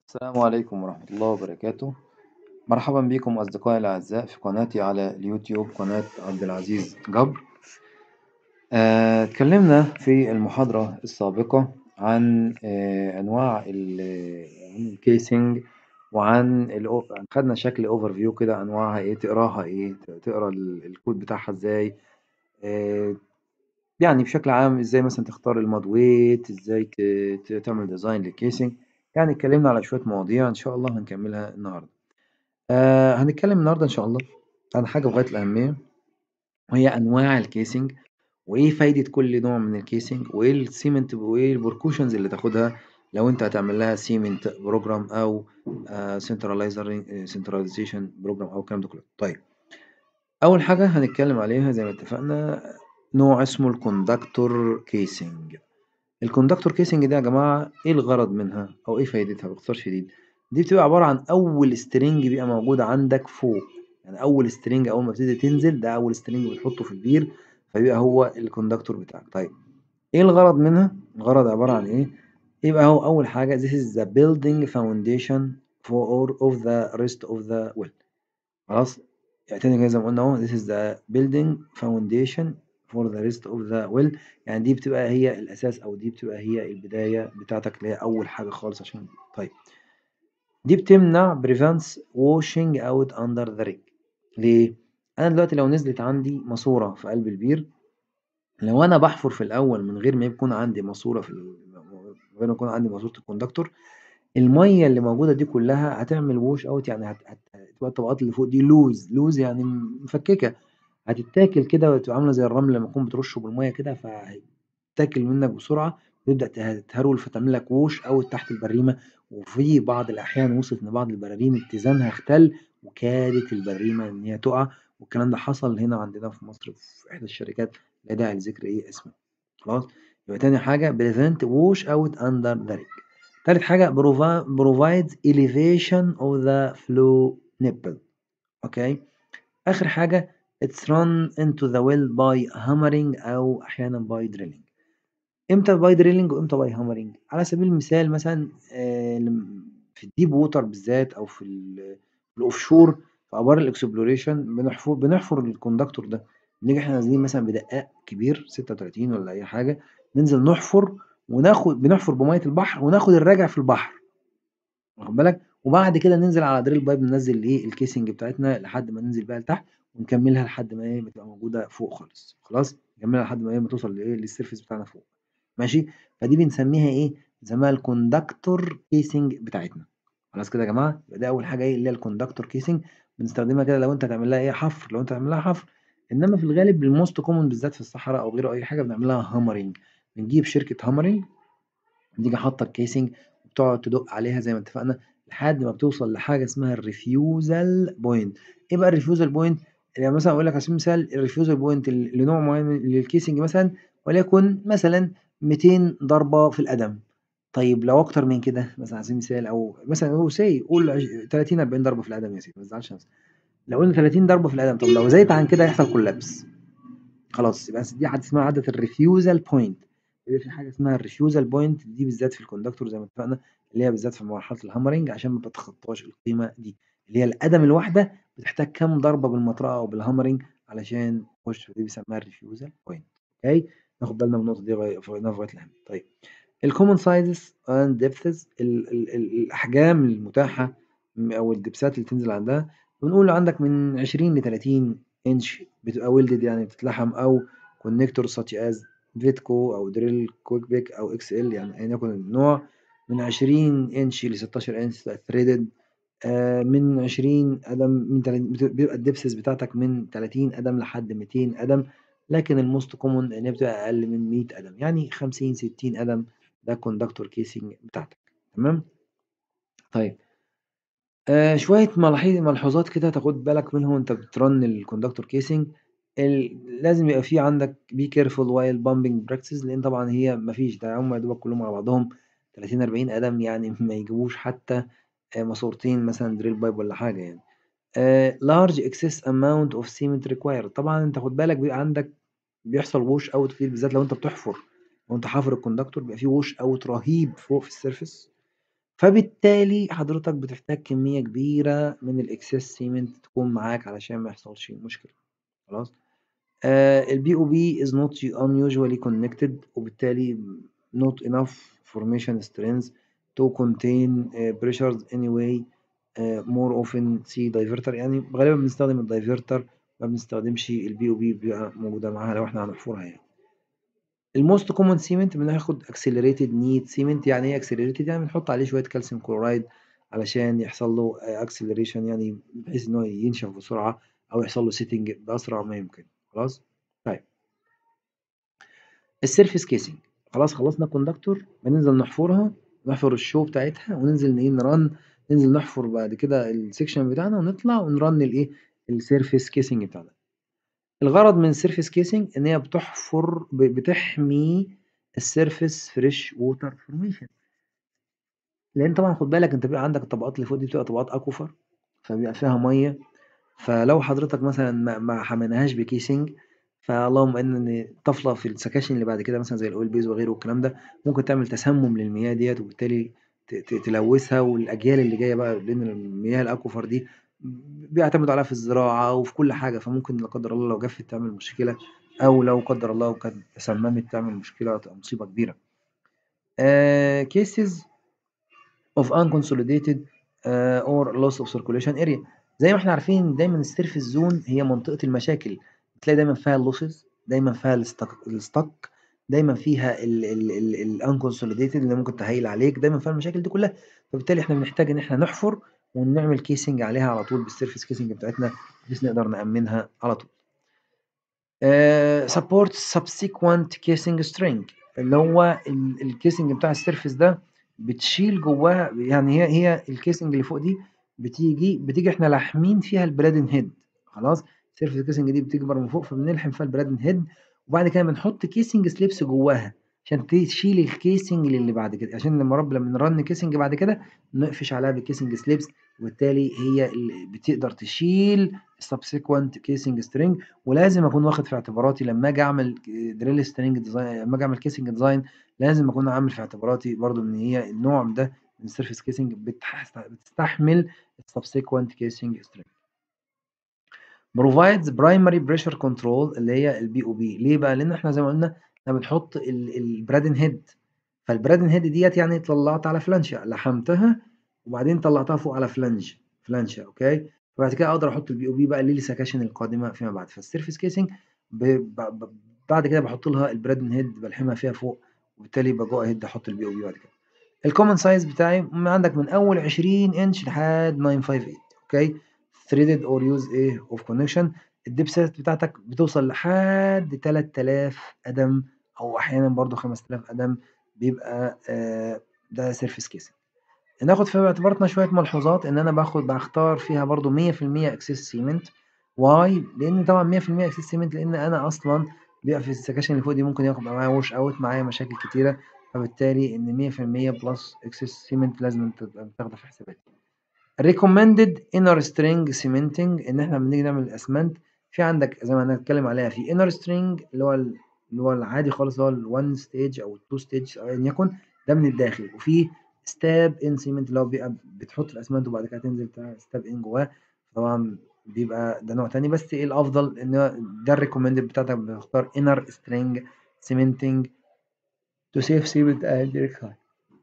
السلام عليكم ورحمة الله وبركاته. مرحبا بكم أصدقائي الأعزاء في قناتي على اليوتيوب، قناة عبد العزيز جبر. اتكلمنا في المحاضرة السابقة عن أنواع عن الكيسنج، خدنا شكل اوفر فيو كده، أنواعها إيه، تقراها إيه، تقرا الكود بتاعها إزاي. آه، يعني بشكل عام إزاي مثلا تختار الماد ويت، إزاي تعمل ديزاين للكيسنج. يعني اتكلمنا على شوية مواضيع إن شاء الله هنكملها النهاردة. هنتكلم النهاردة إن شاء الله عن حاجة في غاية الأهمية، وهي أنواع الكيسنج، وإيه فايدة كل نوع من الكيسنج، وإيه السيمنت، وإيه البركوشنز اللي تاخدها لو أنت هتعمل لها سيمنت بروجرام أو سنتراليزيشن بروجرام أو الكلام ده كله. طيب، أول حاجة هنتكلم عليها زي ما اتفقنا نوع اسمه الكوندكتور كيسنج. الكوندكتور كيسنج ده يا جماعة إيه الغرض منها أو إيه فايدتها باختصار شديد؟ دي بتبقى عبارة عن أول سترينج بيبقى موجود عندك فوق، يعني أول سترينج أول ما بتبتدي تنزل ده أول سترينج بتحطه في البير، فبيبقى هو الكوندكتور بتاعك. طيب، إيه الغرض منها؟ الغرض عبارة عن إيه؟ يبقى هو أول حاجة this is the building foundation for of the rest of the well. خلاص، يعني تاني كده زي ما قلنا اهو this is the building foundation for the rest of the well. يعني دي بتبقى هي الأساس، أو دي بتبقى هي البداية بتاعتك اللي هي أول حاجة خالص عشان. طيب، دي بتمنع prevents washing out under the rig. ليه؟ أنا دلوقتي لو نزلت عندي ماسورة في قلب البير، لو أنا بحفر في الأول من غير ما يكون عندي ماسورة من غير ما يكون عندي ماسورة الكوندكتور، المَيّة اللي موجودة دي كلّها هتعمل wash out، يعني هتبقى الطبقات اللي فوق دي loose يعني مفكّكة، هتتاكل كده وتبقى عاملة زي الرمل لمّا تكون بترشه بالمَيّة كده، فهتتاكل منّك بسرعة وتبدأ تتهرول، فتعمل لك wash out تحت البريمة. وفي بعض الأحيان وصلت إن بعض البراريم اتزانها اختل وكادت البريمة إن هي تُقع، والكلام ده حصل هنا عندنا في مصر في إحدى الشركات، لا داعي لذكر اسمها. خلاص، يبقى تاني حاجة prevent wash out under the rig. تالت حاجة provides elevation of the flow nipple. أوكي، آخر حاجة it's run into the well by hammering أو أحيانا by drilling. إمتى by drilling وإمتى by hammering؟ على سبيل المثال مثلا في الديب ووتر بالذات، أو في الأوفشور، في آبار الإكسبلوريشن بنحفر الكوندكتور ده، بنيجي إحنا نازلين مثلا بدقاق كبير 36 ولا أي حاجة، ننزل نحفر بنحفر بمية البحر وناخد الراجع في البحر، واخد بالك، وبعد كده ننزل على دريل بايب ننزل الكيسنج بتاعتنا لحد ما ننزل بقى لتحت، ونكملها لحد ما بتبقى موجودة فوق خالص. خلاص، نكملها لحد ما توصل للسيرفيس بتاعنا فوق. ماشي، فدي بنسميها بنسميها الكوندكتور كيسنج بتاعتنا. خلاص كده يا جماعة، يبقى ده أول حاجة اللي هي الكوندكتور كيسنج، بنستخدمها كده لو أنت هتعمل لها حفر، لو أنت هتعمل لها حفر. إنما في الغالب الموست كومن بالذات في الصحراء أو غيره أي حاجة بنعمل لها هامرنج، بنجيب شركة هامرنج تيجي حاطة الكيسنج وبتقعد تدق عليها زي ما اتفقنا لحد ما بتوصل لحاجة اسمها الريفيوزال بوينت. ايه بقى الريفيوزال بوينت؟ يعني مثلا اقول لك على سبيل المثال الريفيوزال بوينت لنوع معين للكيسنج مثلا، وليكن مثلا 200 ضربة في القدم. طيب لو اكتر من كده مثلا على سبيل المثال، او مثلا قول 30 40 ضربة في القدم يا سيدي، ما تزعلش نفسك. لو قلنا 30 ضربة في القدم، طب لو زادت عن كده هيحصل كولابس. خلاص، يبقى دي عادة اسمها عادة الريفيوزال بوينت. يبقى في حاجة اسمها الريفيوزال بوينت دي بالذات في الكوندكتور زي ما اتفقنا، اللي هي بالذات في مرحلة الهامرنج عشان ما تتخطاش القيمة دي، اللي هي القدم الواحدة بتحتاج كام ضربة بالمطرقة أو بالهامرنج علشان تخش، دي بيسموها الريفيوزال بوينت. أوكي، ناخد بالنا من النقطة دي في غاية الأهمية. طيب، الكومن سايزز اند ديبثز، الأحجام المتاحة أو الدبسات اللي تنزل عندها، بنقول عندك من 20 ل 30 انش بتبقى ويلدد يعني بتتلحم، او كونكتور such as فيتكو او دريل كويك بيك او اكس ال، يعني ايا يكن النوع. من 20 انش ل 16 انش ثريدد. من 20 قدم، بيبقى الدبسس بتاعتك من 30 قدم لحد 200 قدم، لكن الموست كومون ان هي بتبقى اقل من 100 قدم، يعني 50 60 قدم ده كوندكتور كيسنج بتاعتك. تمام. طيب، شوية ملحوظات كده تاخد بالك منهم وأنت بترن الconductor casing. لازم يبقى في عندك be careful while pumping practice، لأن طبعًا هي ما فيش، ده هم يا دوبك كلّهم على بعضهم 30 40 قدم، يعني ما يجيبوش حتى ماسورتين مثلًا drill pipe والّا حاجة يعني. large excess amount of cement required، طبعًا أنت خُد بالك بيبقى عندك بيحصل wash out كتير بالذات لو أنت بتحفر، لو أنت حافر الconductor بيبقى في wash out رهيب فوق في الsurface، فبالتالي حضرتك بتحتاج كمية كبيرة من الexcess cement تكون معاك علشان ما يحصلش مشكلة، خلاص؟ الBOP is not unusually connected وبالتالي not enough formation strength to contain pressures anyway more often see diverter يعني غالبًا بنستخدم الdiverter ما بنستخدمش الBOP بيبقى موجودة معاها لو إحنا هنحفرها يعني. الmost common cement بناخد accelerated neat cement يعني إيه accelerated يعني بنحط عليه شوية calcium chloride علشان يحصل له acceleration يعني بحيث إن هو ينشف بسرعة أو يحصل له setting بأسرع ما يمكن، خلاص؟ طيب الsurface casing خلاص خلصنا الكوندكتور بننزل نحفرها، نحفر الشو بتاعتها وننزل إيه ننزل نحفر بعد كده الsection بتاعنا ونطلع ونرن الإيه الsurface casing بتاعنا. الغرض من الsurface casing إن هي بتحمي الsurface fresh water formation لأن طبعًا خد بالك أنت بيبقى عندك الطبقات اللي فوق دي بتبقى طبقات aquifer فبيبقى فيها مَيّة، فلو حضرتك مثلًا ما حميناهاش بcasing فاللهم إن طفلة في السكاشن اللي بعد كده مثلًا زي الoil base وغيره والكلام ده ممكن تعمل تسمم للمياه ديّة وبالتالي تلوثها والأجيال اللي جاية بقى لأن المياه الaquifer دي بيعتمدوا عليها في الزراعة وفي كل حاجة، فممكن لا قدر الله لو جفت تعمل مشكلة أو لو قدر الله وكانت تسممت تعمل مشكلة تبقى مصيبة كبيرة. cases of unconsolidated or loss of circulation area زي ما إحنا عارفين دايمًا الsurface zone هي منطقة المشاكل، بتلاقي دايمًا فيها الlosses دايمًا فيها الstuck دايمًا فيها الunconsolidated اللي ممكن تهيل عليك، دايمًا فيها المشاكل دي كلها، فبالتالي إحنا بنحتاج إن إحنا نحفر ونعمل casing عليها على طول بالsurface casing بتاعتنا بحيث نقدر نأمنها على طول. support subsequent casing string اللي هو الكيسنج بتاع السيرفيس ده بتشيل جواها يعني هي الكيسنج اللي فوق دي بتيجي احنا لاحمين فيها البرادن هيد خلاص سيرفيس الكيسنج دي بتكبر من فوق فبنلحم فيها البرادن هيد وبعد كده بنحط كيسنج سليبس جواها عشان تشيل الكيسنج اللي بعد كده عشان لما نرن كيسنج بعد كده نقفش عليها بالكيسنج سليبس وبالتالي هي اللي بتقدر تشيل subsequent casing string ولازم أكون واخد في اعتباراتي لمّا آجي أعمل drill string design لمّا آجي أعمل casing design لازم أكون عامل في اعتباراتي برضه إن هي النوع ده من الsurface casing بتستحمل الsubsequent casing string. provides primary pressure control اللي هي الBOP ليه بقى؟ لإن إحنا زي ما قُلنا إحنا بنحط الbrad head فالbrad head ديّة يعني طلّعت على فلانشة لحمتها وبعدين طلّعتها فوق على فلانشة أوكي، وبعد كده أقدر أحط الBOP بقى للسكاشن القادمة فيما بعد، فالsurface casing ب ب ب بعد كده باحط لها الbrad head بالحمها فيها فوق وبالتالي go ahead أحط الBOP بعد كده. الcommon size بتاعي عندك من أول 20 إنش لحد 958 أوكي، threaded or use إيه of connection الدبسات بتاعتك بتوصل لحد 3000 قدم أو أحيانًا برضه 5000 قدم بيبقى ده surface casing. ناخد في اعتباراتنا شوية ملحوظات إن أنا باختار فيها برضه 100% access cement why؟ لإن طبعًا 100% access cement لإن أنا أصلًا بيبقى في السكاشن اللي فوق دي ممكن يبقى معايا wash out معايا مشاكل كتيرة، فبالتالي إن 100% plus access cement لازمًا تبقى متاخدة في حساباتي. recommended inner string cementing إن إحنا لمّا نيجي نعمل الأسمنت في عندك زي ما هنتكلم عليها في inner string اللي هو العادي خالص اللي هو ال1 stage أو ال2 stage أو أيًا يكن ده من الداخل، وفي stab in cement اللي هو بيبقى بتحط الأسمنت وبعد كده تنزل stab in جواه، طبعًا بيبقى ده نوع تاني بس إيه الأفضل إن هو ده الrecommended بتاعتك بتختار inner string cementing to save cement and recline.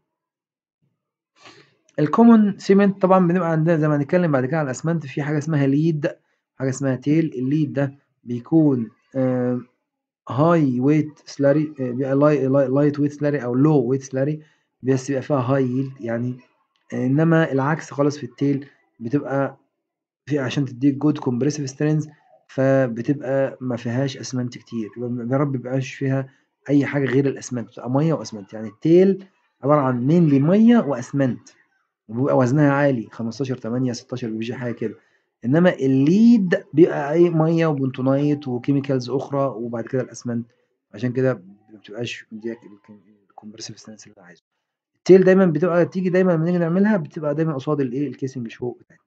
الcommon cement طبعًا بنبقى عندنا زي ما هنتكلم بعد كده على الأسمنت في حاجة اسمها lead وحاجة اسمها tail الlead ده بيكون high weight slurry بيبقى light weight slurry أو low weight slurry بس بيبقى فيها high yield يعني إنما العكس خالص في الtail بتبقى عشان تدّيك good compressive strength فبتبقى ما فيهاش أسمنت كتير يا رب ما بيبقاش فيها أي حاجة غير الأسمنت بتبقى مَيّة وأسمنت يعني الtail عبارة عن mainly مَيّة وأسمنت. وبيبقى وزنها عالي 15 8 16 بيجي حاجة كده، إنما الليد بيبقى إيه مَيّة وبنتونايت وchemicals أخرى وبعد كده الأسمنت، عشان كده ما بتبقاش مدياك الcompressive strength اللي أنا عايزه. الtail دايمًا تيجي دايمًا لمّا نيجي نعملها بتبقى دايمًا قصاد الإيه الcasing show بتاعتنا.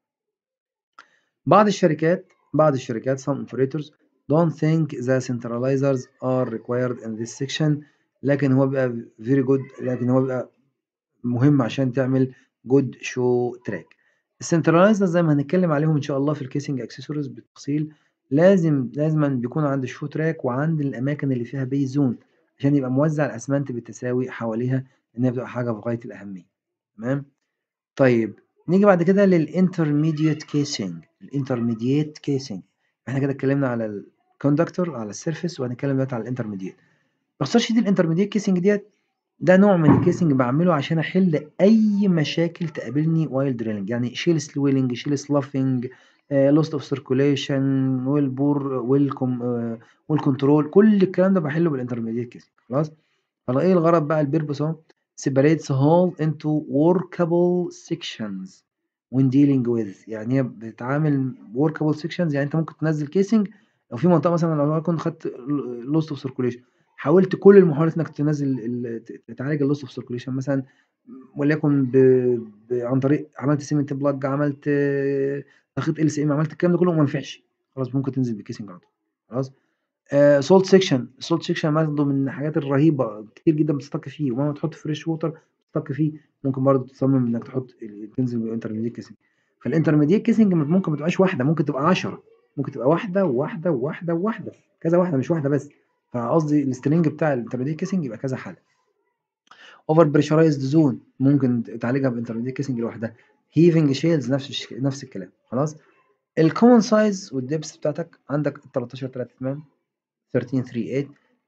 بعض الشركات some operators don't think the centralizers are required in this section لكن هو بيبقى very good لكن هو بيبقى مهم عشان تعمل good show track. السنترلايزر زي ما هنتكلم عليهم ان شاء الله في الكيسنج اكسسوارز بالتفصيل، لازما بيكون عند الشو تراك وعند الاماكن اللي فيها بيز زون عشان يبقى موزع الاسمنت بالتساوي حواليها، انها بتبقى حاجه في غايه الاهميه. تمام. طيب نيجي بعد كده للانترميديت كيسنج. الانترميديت كيسنج احنا كده اتكلمنا على الكوندكتور على السيرفيس، وهنتكلم دلوقتي على الانترميديت. باختصار شديد الانترميديت كيسنج ديت ده نوع من الكيسنج بعمله عشان احل اي مشاكل تقابلني وايل دريلنج، يعني شيل سلويلنج، شيل سلافنج، لوست اوف سيركوليشن، والبور والكنترول، كل الكلام ده بحله بالانترميديت كيسنج. خلاص. على ايه الغرض بقى؟ البيربس اهو separates whole into workable sections when dealing with، يعني هي بتتعامل workable sections، يعني انت ممكن تنزل كيسنج لو في منطقه مثلا، لو كنت خدت loss of circulation، حاولت كل المحاولات انك تنزل تعالج اللوس اوف سيركوليشن مثلا، وليكن عن طريق عملت سيمنت بلاج، عملت تخيط ال سي ام، عملت الكلام ده كله وما نفعش، خلاص ممكن تنزل بالكيسنج على طول. خلاص. سولت سيكشن، السولت سيكشن برضه من الحاجات الرهيبه، كتير جدا بتستك فيه، ومهما تحط فريش ووتر بتستك فيه، ممكن برضه تصمم انك تنزل بالانترميديت كيسنج. فالانترميديت كيسنج ممكن ما تبقاش واحده، ممكن تبقى 10، ممكن تبقى واحده وواحده وواحده وواحده، كذا واحده مش واحده بس. فقصدي السترينج بتاع الانترميديت كيسنج يبقى كذا حاله. اوفر بريشرايزد زون ممكن تعالجها بانترميديت كيسنج لوحدها. هيفنج شيلز نفس الكلام. خلاص. الكومن سايز والدبس بتاعتك عندك 13 3 8، 13 3 8،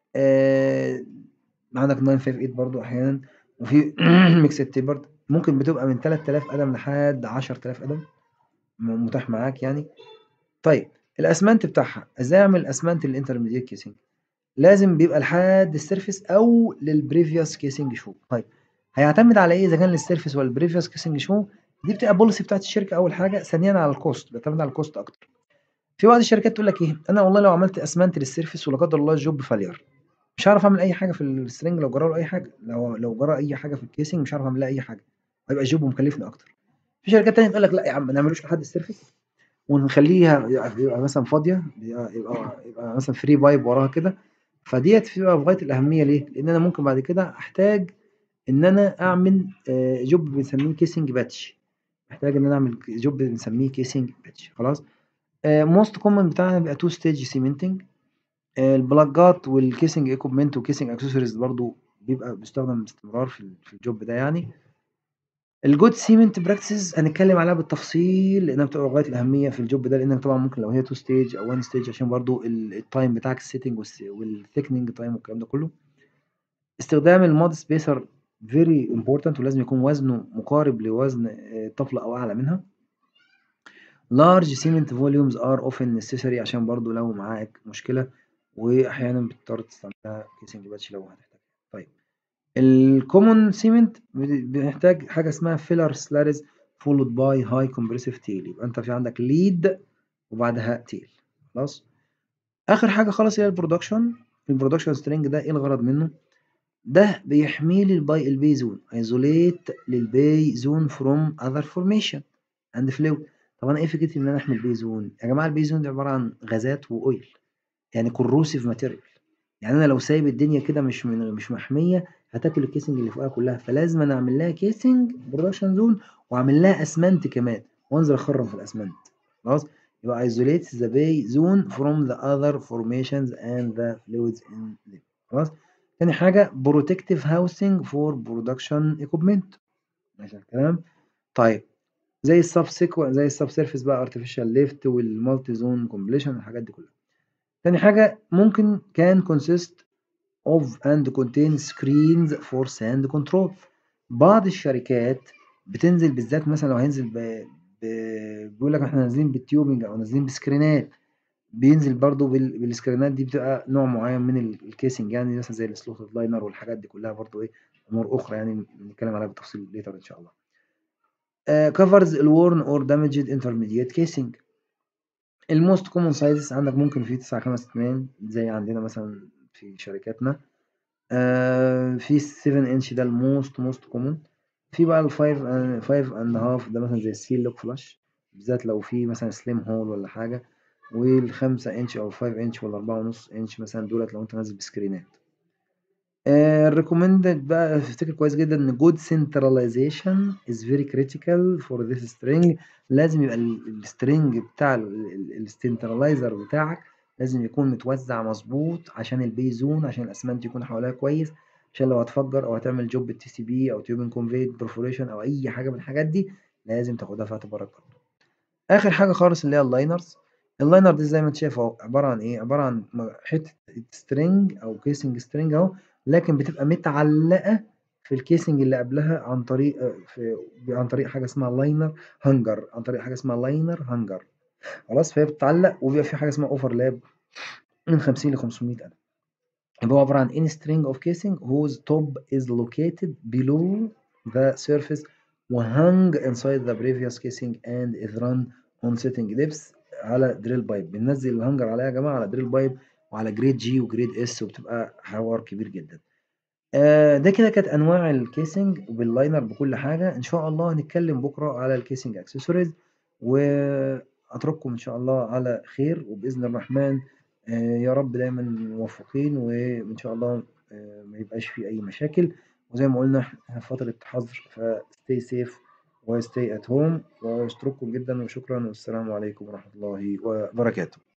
عندك 958 برضو احيانا، وفي ميكس تيبرد ممكن بتبقى من 3000 قدم لحد 10000 قدم متاح معاك يعني. طيب الاسمنت بتاعها ازاي؟ اعمل اسمنت للانترميديت كيسنج لازم بيبقى لحد السيرفيس او للبريفيوس كيسنج شو. طيب هيعتمد على ايه اذا كان للسيرفيس ولا البريفيوس كيسنج شو؟ دي بتبقى بوليسي بتاعت الشركه اول حاجه، ثانيا على الكوست، بيعتمد على الكوست اكتر. في بعض الشركات تقول لك ايه، انا والله لو عملت اسمنت للسيرفيس ولا قدر الله الجوب فالير، مش هاعرف اعمل اي حاجه في السترنج، لو جرى له اي حاجه، لو جرى اي حاجه في الكيسنج مش هاعرف اعمل لها اي حاجه، هيبقى الجوب مكلفني اكتر. في شركات تانية تقول لك لا يا عم ما نعملوش لحد السيرفيس، ونخليها يبقى مثلا فاضيه، يبقى مثلا فري بايب وراها كده. فديت بتبقى في غايه الاهميه. ليه؟ لان انا ممكن بعد كده احتاج ان انا اعمل جوب بنسميه كيسنج باتش، محتاج ان انا اعمل جوب بنسميه كيسنج باتش. خلاص. موست كومن بتاعنا بيبقى تو ستيج سيمنتنج. البلاجات والكيسنج ايكوبمنت وكيسنج اكسسوارز برضو بيبقى بيستخدم باستمرار في الجوب ده يعني. الجود سيمنت براكتسز هنتكلم عليها بالتفصيل لانها بتبقى غايه الاهميه في الجوب ده، لانك طبعا ممكن لو هي تو ستيج او 1 ستيج عشان برضو التايم بتاعك السيتنج والثيكننج تايم والكلام ده كله. استخدام المود سبيسر فيري امبورتنت، ولازم يكون وزنه مقارب لوزن طفله او اعلى منها. large cement volumes are often necessary عشان برضو لو معاك مشكلة، وأحيانا بتضطر تستعملها كيسنج باتش لو هتحتاج. طيب الكومون سيمنت بنحتاج حاجة اسمها فيلر سلاريز followed by high compressive tail، يبقى أنت في عندك ليد وبعدها تيل. خلاص. آخر حاجة خلاص هي البرودكشن سترينج ده إيه الغرض منه؟ ده بيحمي لي البي زون، ايزوليت للبي زون فروم اذر فورميشن اند فلويد. طب انا ايه فكرتي ان انا احمي البي زون يا جماعه؟ البي زون دي عباره عن غازات واويل، يعني كروسيف ماتيريال، يعني انا لو سايب الدنيا كده مش محميه هتاكل الكيسنج اللي فوقها كلها، فلازم انا اعمل لها كيسنج برودكشن زون واعمل لها اسمنت كمان وانزل اخرم في الاسمنت. خلاص. يبقى isolate the bay zone from the other formations and the fluids in them. خلاص. تاني حاجة protective housing for production equipment. ماشي الكلام. طيب زي السب سيرفيس بقى artificial lift والمالتي زون كومبليشن الحاجات دي كلها. تاني حاجة ممكن كان consist of and contain screens for sand control. بعض الشركات بتنزل بالذات مثلا لو هينزل ب... بيقول لك احنا نازلين بالتيوبنج او نازلين بسكرينات، بينزل برضو بالسكرينات دي بتبقى نوع معين من الكيسنج، يعني مثلا زي السلوتد لاينر والحاجات دي كلها برضو ايه امور اخرى يعني بنتكلم عليها بالتفصيل ليتر ان شاء الله. كفرز الورن اور دامجد انترميديت كيسنج. الموست كومن سايزز عندك ممكن في 9 5 8 زي عندنا مثلا في شركاتنا. في 7 انش ده الموست كومن. في بقى ال 5 اند هاف ده مثلا زي السيل لوك فلاش، بالذات لو في مثلا سليم هول ولا حاجه. وال5 انش او 5 انش ولا 4.5 انش مثلا دولت لو انت نازل بسكرينات. recommended بقى افتكر كويس جدًا إن good centralization is very critical for this string. لازم يبقى الstring بتاع الcentralizer بتاعك لازم يكون متوزّع مضبوط عشان البيزون، عشان الأسمنت يكون حواليها كويس، عشان لو هتفجّر أو هتعمل job بالTCB أو tubing conveyed perforation أو أي حاجة من الحاجات دي، لازم تاخدها في اعتبارك برضه. آخر حاجة خالص اللي هي الliners. الliner دي زي ما أنت شايف أهو، عبارة عن إيه، عبارة عن حتّة string أو casing string أهو، لكن بتبقى متعلّقة في الcasing اللي قبلها عن طريق عن طريق حاجة اسمها liner hanger، عن طريق حاجة اسمها liner hanger. خلاص، فهي بتتعلّق وبيبقى في حاجة اسمها overlap من 50 ل500 قدم. يبقى هو عبارة عن any string of casing whose top is located below the surface وhung inside the previous casing and is run on setting depths على drill pipe. بننزل الهانجر عليها يا جماعة على drill pipe وعلى جريد جي وجريد اس، وبتبقى حوار كبير جدا. ده كده كانت انواع الكيسنج باللاينر بكل حاجة. ان شاء الله هنتكلم بكرة على الكيسنج اكسسوارز، واترككم ان شاء الله على خير وباذن الرحمن. يا رب دايما موفقين، وان شاء الله ما يبقاش في اي مشاكل. وزي ما قلنا احنا في فترة حظر، فستي سيف وستي ات هوم، واشكركم جدا وشكرا، والسلام عليكم ورحمة الله وبركاته.